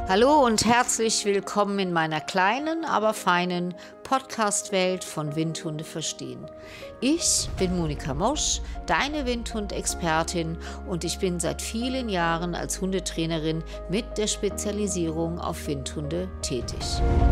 Hallo und herzlich willkommen in meiner kleinen, aber feinen Podcast-Welt von Windhunde verstehen. Ich bin Monika Mosch, deine Windhund-Expertin, und ich bin seit vielen Jahren als Hundetrainerin mit der Spezialisierung auf Windhunde tätig.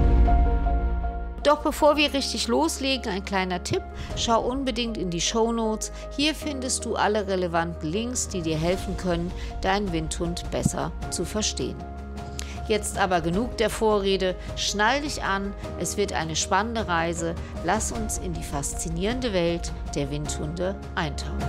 Doch bevor wir richtig loslegen, ein kleiner Tipp: Schau unbedingt in die Shownotes. Hier findest du alle relevanten Links, die dir helfen können, deinen Windhund besser zu verstehen. Jetzt aber genug der Vorrede, schnall dich an, es wird eine spannende Reise. Lass uns in die faszinierende Welt der Windhunde eintauchen.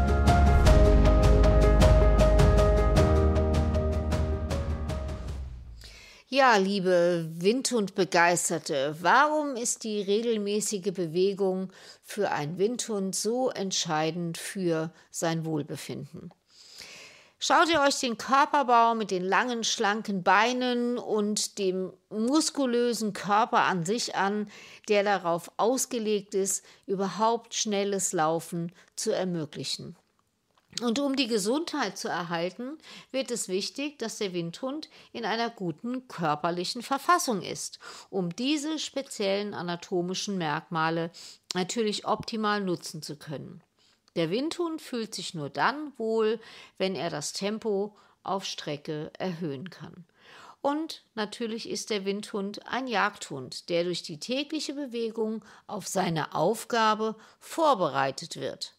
Ja, liebe Windhundbegeisterte, warum ist die regelmäßige Bewegung für einen Windhund so entscheidend für sein Wohlbefinden? Schaut ihr euch den Körperbau mit den langen, schlanken Beinen und dem muskulösen Körper an sich an, der darauf ausgelegt ist, überhaupt schnelles Laufen zu ermöglichen. Und um die Gesundheit zu erhalten, wird es wichtig, dass der Windhund in einer guten körperlichen Verfassung ist, um diese speziellen anatomischen Merkmale natürlich optimal nutzen zu können. Der Windhund fühlt sich nur dann wohl, wenn er das Tempo auf Strecke erhöhen kann. Und natürlich ist der Windhund ein Jagdhund, der durch die tägliche Bewegung auf seine Aufgabe vorbereitet wird.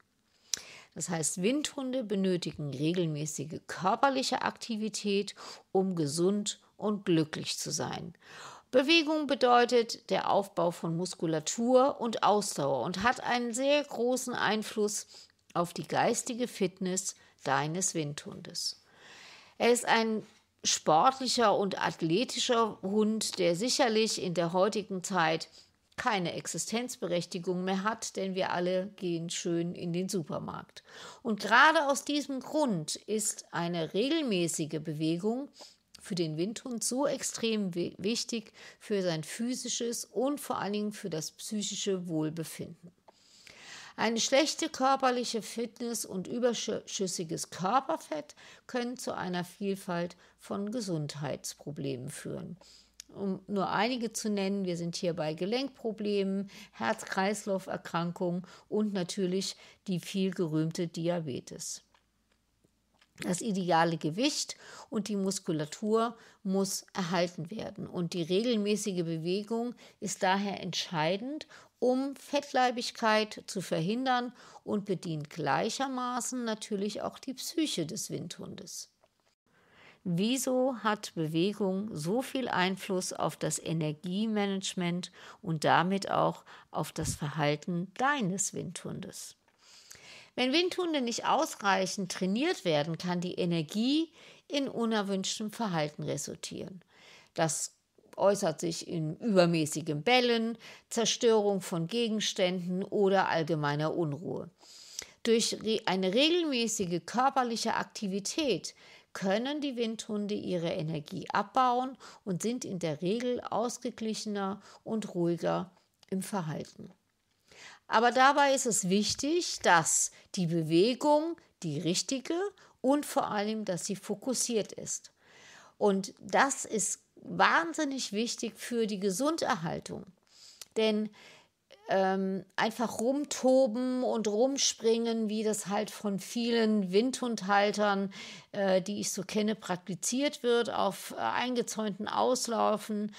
Das heißt, Windhunde benötigen regelmäßige körperliche Aktivität, um gesund und glücklich zu sein. Bewegung bedeutet der Aufbau von Muskulatur und Ausdauer und hat einen sehr großen Einfluss auf die geistige Fitness deines Windhundes. Er ist ein sportlicher und athletischer Hund, der sicherlich in der heutigen Zeit keine Existenzberechtigung mehr hat, denn wir alle gehen schön in den Supermarkt. Und gerade aus diesem Grund ist eine regelmäßige Bewegung für den Windhund so extrem wichtig für sein physisches und vor allen Dingen für das psychische Wohlbefinden. Eine schlechte körperliche Fitness und überschüssiges Körperfett können zu einer Vielfalt von Gesundheitsproblemen führen. Um nur einige zu nennen, wir sind hier bei Gelenkproblemen, Herz-Kreislauf-Erkrankungen und natürlich die viel gerühmte Diabetes. Das ideale Gewicht und die Muskulatur muss erhalten werden und die regelmäßige Bewegung ist daher entscheidend, um Fettleibigkeit zu verhindern und bedient gleichermaßen natürlich auch die Psyche des Windhundes. Wieso hat Bewegung so viel Einfluss auf das Energiemanagement und damit auch auf das Verhalten deines Windhundes? Wenn Windhunde nicht ausreichend trainiert werden, kann die Energie in unerwünschtem Verhalten resultieren. Das äußert sich in übermäßigem Bellen, Zerstörung von Gegenständen oder allgemeiner Unruhe. Durch eine regelmäßige körperliche Aktivität können die Windhunde ihre Energie abbauen und sind in der Regel ausgeglichener und ruhiger im Verhalten. Aber dabei ist es wichtig, dass die Bewegung die richtige und vor allem, dass sie fokussiert ist. Und das ist wahnsinnig wichtig für die Gesunderhaltung. Denn einfach rumtoben und rumspringen, wie das halt von vielen Windhundhaltern, die ich so kenne, praktiziert wird, auf eingezäunten Auslaufen,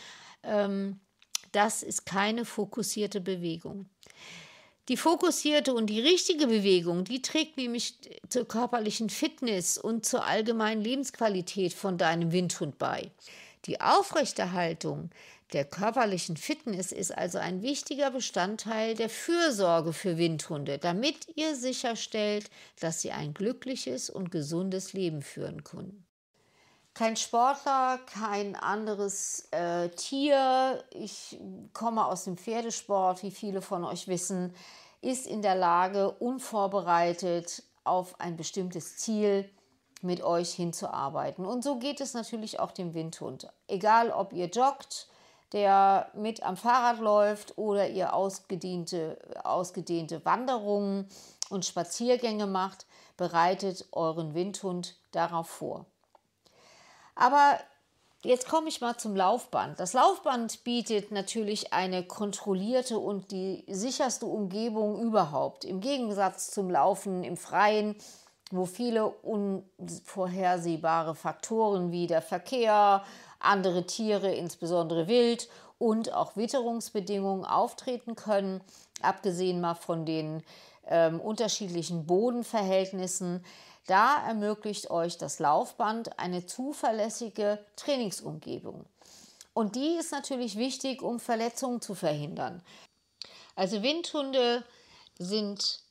das ist keine fokussierte Bewegung. Die fokussierte und die richtige Bewegung, die trägt nämlich zur körperlichen Fitness und zur allgemeinen Lebensqualität von deinem Windhund bei. Die Aufrechterhaltung der körperlichen Fitness ist also ein wichtiger Bestandteil der Fürsorge für Windhunde, damit ihr sicherstellt, dass sie ein glückliches und gesundes Leben führen können. Kein Sportler, kein anderes Tier, ich komme aus dem Pferdesport, wie viele von euch wissen, ist in der Lage, unvorbereitet auf ein bestimmtes Ziel mit euch hinzuarbeiten. Und so geht es natürlich auch dem Windhund. Egal, ob ihr joggt, der mit am Fahrrad läuft oder ihr ausgedehnte Wanderungen und Spaziergänge macht, bereitet euren Windhund darauf vor. Aber Jetzt komme ich mal zum Laufband. Das Laufband bietet natürlich eine kontrollierte und die sicherste Umgebung überhaupt. Im Gegensatz zum Laufen im Freien, wo viele unvorhersehbare Faktoren wie der Verkehr, andere Tiere, insbesondere Wild und auch Witterungsbedingungen auftreten können, abgesehen mal von den unterschiedlichen Bodenverhältnissen. Da ermöglicht euch das Laufband eine zuverlässige Trainingsumgebung. Und die ist natürlich wichtig, um Verletzungen zu verhindern. Also Windhunde sind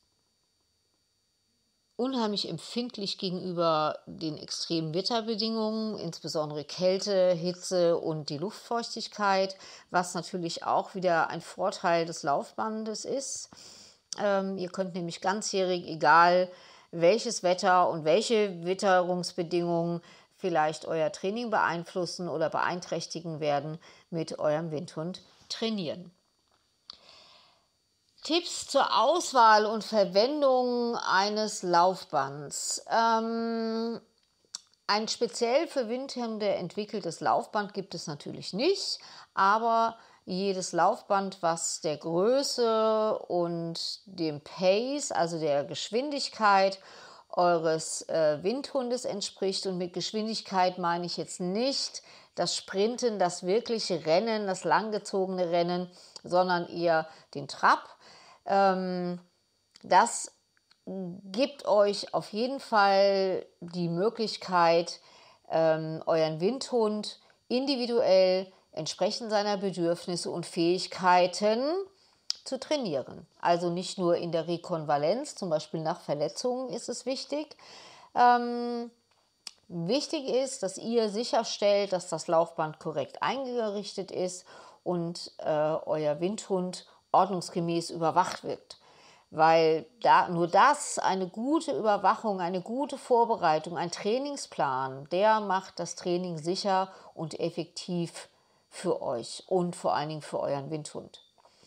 unheimlich empfindlich gegenüber den extremen Wetterbedingungen, insbesondere Kälte, Hitze und die Luftfeuchtigkeit, was natürlich auch wieder ein Vorteil des Laufbandes ist. Ihr könnt nämlich ganzjährig, egal welches Wetter und welche Witterungsbedingungen vielleicht euer Training beeinflussen oder beeinträchtigen werden, mit eurem Windhund trainieren. Tipps zur Auswahl und Verwendung eines Laufbands. Ein speziell für Windhunde entwickeltes Laufband gibt es natürlich nicht, aber jedes Laufband, was der Größe und dem Pace, also der Geschwindigkeit eures Windhundes entspricht, und mit Geschwindigkeit meine ich jetzt nicht das Sprinten, das wirkliche Rennen, das langgezogene Rennen, sondern eher den Trab. Das gibt euch auf jeden Fall die Möglichkeit, euren Windhund individuell entsprechend seiner Bedürfnisse und Fähigkeiten zu trainieren. Also nicht nur in der Rekonvalenz, zum Beispiel nach Verletzungen ist es wichtig. Wichtig ist, dass ihr sicherstellt, dass das Laufband korrekt eingerichtet ist und euer Windhund ordnungsgemäß überwacht wird. Weil nur das, eine gute Überwachung, eine gute Vorbereitung, ein Trainingsplan, der macht das Training sicher und effektiv für euch und vor allen Dingen für euren Windhund.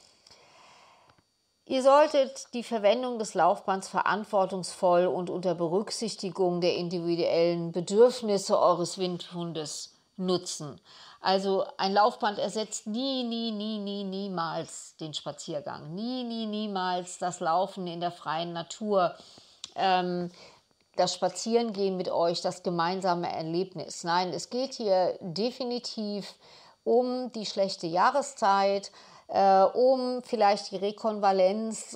Ihr solltet die Verwendung des Laufbands verantwortungsvoll und unter Berücksichtigung der individuellen Bedürfnisse eures Windhundes nutzen. Also ein Laufband ersetzt niemals den Spaziergang. Niemals das Laufen in der freien Natur. Das Spazierengehen mit euch, das gemeinsame Erlebnis. Nein, es geht hier definitiv um die schlechte Jahreszeit, um vielleicht die Rekonvalenz,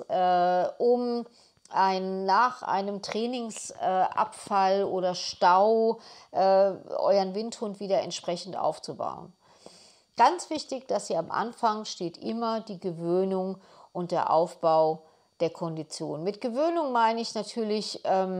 nach einem Trainingsabfall oder Stau euren Windhund wieder entsprechend aufzubauen. Ganz wichtig, dass ihr am Anfang steht immer die Gewöhnung und der Aufbau der Kondition. Mit Gewöhnung meine ich natürlich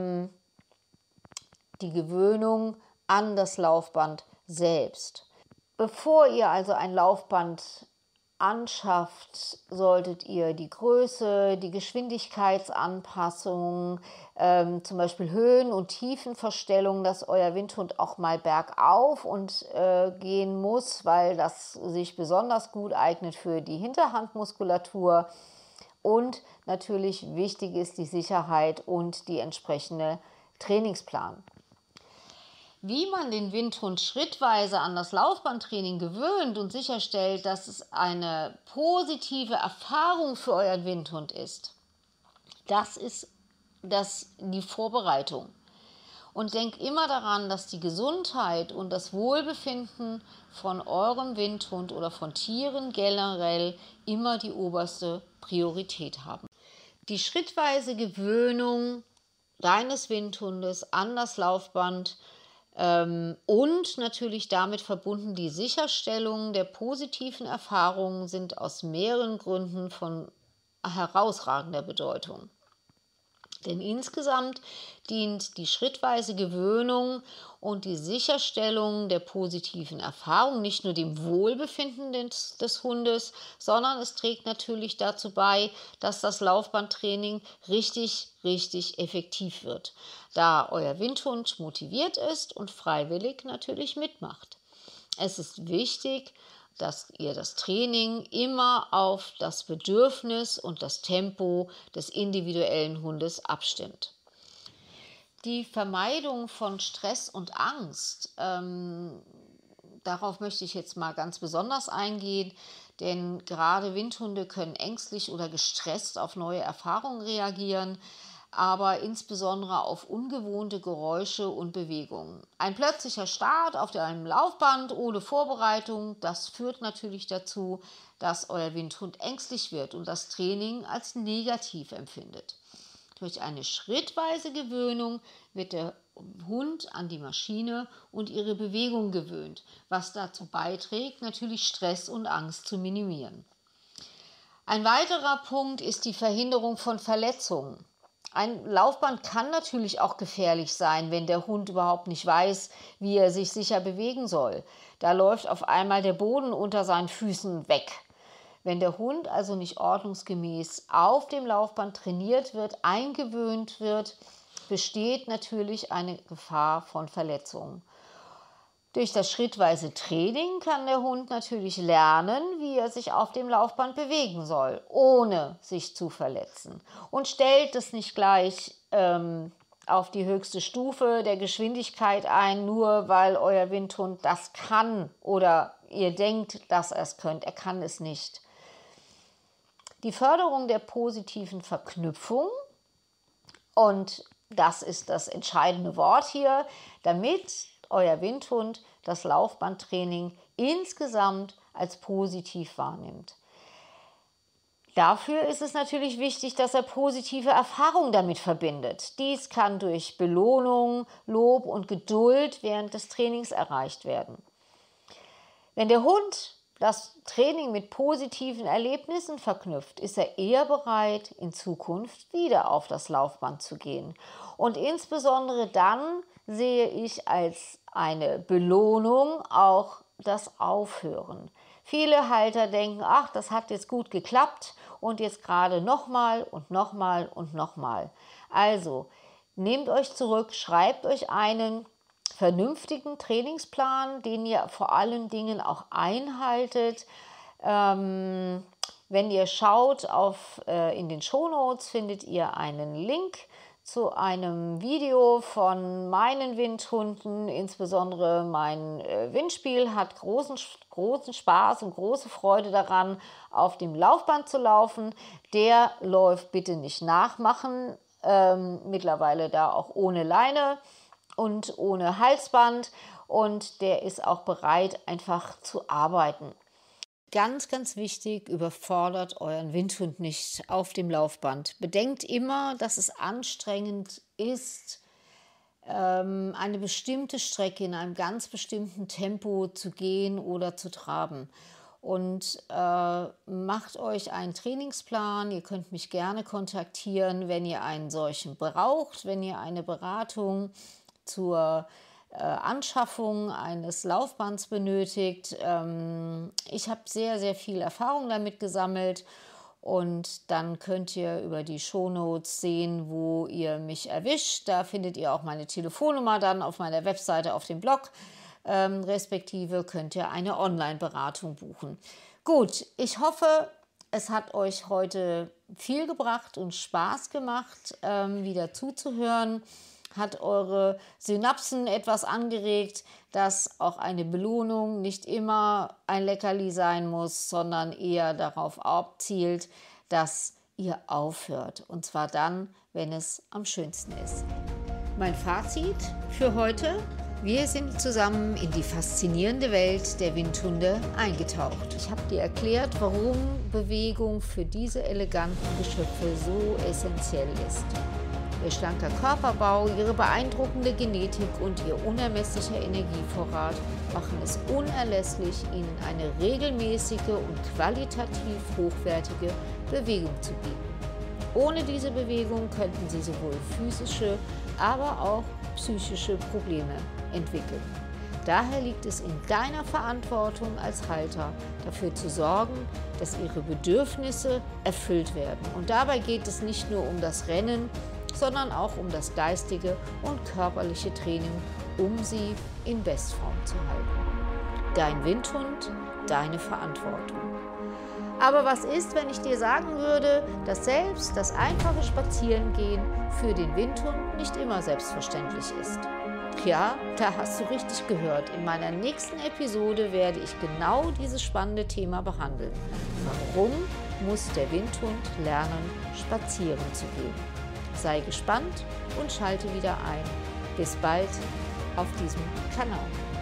die Gewöhnung an das Laufband selbst. Bevor ihr also ein Laufband anschafft, solltet ihr die Größe, die Geschwindigkeitsanpassung, zum Beispiel Höhen- und Tiefenverstellung, dass euer Windhund auch mal bergauf und gehen muss, weil das sich besonders gut eignet für die Hinterhandmuskulatur. Und natürlich wichtig ist die Sicherheit und die entsprechende Trainingsplan. Wie man den Windhund schrittweise an das Laufbandtraining gewöhnt und sicherstellt, dass es eine positive Erfahrung für euren Windhund ist, das ist die Vorbereitung. Und denkt immer daran, dass die Gesundheit und das Wohlbefinden von eurem Windhund oder von Tieren generell immer die oberste Priorität haben. Die schrittweise Gewöhnung deines Windhundes an das Laufband und natürlich damit verbunden die Sicherstellung der positiven Erfahrungen sind aus mehreren Gründen von herausragender Bedeutung. Denn insgesamt dient die schrittweise Gewöhnung und die Sicherstellung der positiven Erfahrung nicht nur dem Wohlbefinden des Hundes, sondern es trägt natürlich dazu bei, dass das Laufbandtraining richtig effektiv wird, da euer Windhund motiviert ist und freiwillig natürlich mitmacht. Es ist wichtig, dass ihr das Training immer auf das Bedürfnis und das Tempo des individuellen Hundes abstimmt. Die Vermeidung von Stress und Angst Darauf möchte ich jetzt mal ganz besonders eingehen, denn gerade Windhunde können ängstlich oder gestresst auf neue Erfahrungen reagieren, aber insbesondere auf ungewohnte Geräusche und Bewegungen. Ein plötzlicher Start auf einem Laufband ohne Vorbereitung, das führt natürlich dazu, dass euer Windhund ängstlich wird und das Training als negativ empfindet. Durch eine schrittweise Gewöhnung wird der Hund an die Maschine und ihre Bewegung gewöhnt, was dazu beiträgt, natürlich Stress und Angst zu minimieren. Ein weiterer Punkt ist die Verhinderung von Verletzungen. Ein Laufband kann natürlich auch gefährlich sein, wenn der Hund überhaupt nicht weiß, wie er sich sicher bewegen soll. Da läuft auf einmal der Boden unter seinen Füßen weg. Wenn der Hund also nicht ordnungsgemäß auf dem Laufband trainiert wird, eingewöhnt wird, besteht natürlich eine Gefahr von Verletzungen. Durch das schrittweise Training kann der Hund natürlich lernen, wie er sich auf dem Laufband bewegen soll, ohne sich zu verletzen. Und stellt es nicht gleich auf die höchste Stufe der Geschwindigkeit ein, nur weil euer Windhund das kann oder ihr denkt, dass er es könnt. Er kann es nicht. Die Förderung der positiven Verknüpfung, und das ist das entscheidende Wort hier, damit euer Windhund das Laufbandtraining insgesamt als positiv wahrnimmt. Dafür ist es natürlich wichtig, dass er positive Erfahrungen damit verbindet. Dies kann durch Belohnung, Lob und Geduld während des Trainings erreicht werden. Wenn der Hund das Training mit positiven Erlebnissen verknüpft, ist er eher bereit, in Zukunft wieder auf das Laufband zu gehen. Und insbesondere dann sehe ich als eine Belohnung auch das Aufhören. Viele Halter denken, ach, das hat jetzt gut geklappt und jetzt gerade nochmal und nochmal und nochmal. Also, nehmt euch zurück, schreibt euch einen vernünftigen Trainingsplan, den ihr vor allen Dingen auch einhaltet. Wenn ihr schaut, in den Shownotes findet ihr einen Link zu einem Video von meinen Windhunden. Insbesondere mein Windspiel hat großen Spaß und große Freude daran, auf dem Laufband zu laufen. Der läuft bitte nicht nachmachen, mittlerweile da auch ohne Leine und ohne Halsband, und der ist auch bereit, einfach zu arbeiten. Ganz, ganz wichtig, überfordert euren Windhund nicht auf dem Laufband. Bedenkt immer, dass es anstrengend ist, eine bestimmte Strecke in einem ganz bestimmten Tempo zu gehen oder zu traben. Und macht euch einen Trainingsplan. Ihr könnt mich gerne kontaktieren, wenn ihr einen solchen braucht, wenn ihr eine Beratung zur Anschaffung eines Laufbands benötigt. Ich habe sehr, sehr viel Erfahrung damit gesammelt, und dann könnt ihr über die Shownotes sehen, wo ihr mich erwischt. Da findet ihr auch meine Telefonnummer dann auf meiner Webseite auf dem Blog. Respektive könnt ihr eine Online-Beratung buchen. Gut, ich hoffe, es hat euch heute viel gebracht und Spaß gemacht, wieder zuzuhören. Hat eure Synapsen etwas angeregt, dass auch eine Belohnung nicht immer ein Leckerli sein muss, sondern eher darauf abzielt, dass ihr aufhört. Und zwar dann, wenn es am schönsten ist. Mein Fazit für heute: Wir sind zusammen in die faszinierende Welt der Windhunde eingetaucht. Ich habe dir erklärt, warum Bewegung für diese eleganten Geschöpfe so essentiell ist. Ihr schlanker Körperbau, ihre beeindruckende Genetik und ihr unermesslicher Energievorrat machen es unerlässlich, ihnen eine regelmäßige und qualitativ hochwertige Bewegung zu bieten. Ohne diese Bewegung könnten sie sowohl physische, aber auch psychische Probleme entwickeln. Daher liegt es in deiner Verantwortung als Halter, dafür zu sorgen, dass ihre Bedürfnisse erfüllt werden. Und dabei geht es nicht nur um das Rennen, sondern auch um das geistige und körperliche Training, um sie in Bestform zu halten. Dein Windhund, deine Verantwortung. Aber was ist, wenn ich dir sagen würde, dass selbst das einfache Spazierengehen für den Windhund nicht immer selbstverständlich ist? Ja, da hast du richtig gehört. In meiner nächsten Episode werde ich genau dieses spannende Thema behandeln. Warum muss der Windhund lernen, spazieren zu gehen? Sei gespannt und schalte wieder ein. Bis bald auf diesem Kanal.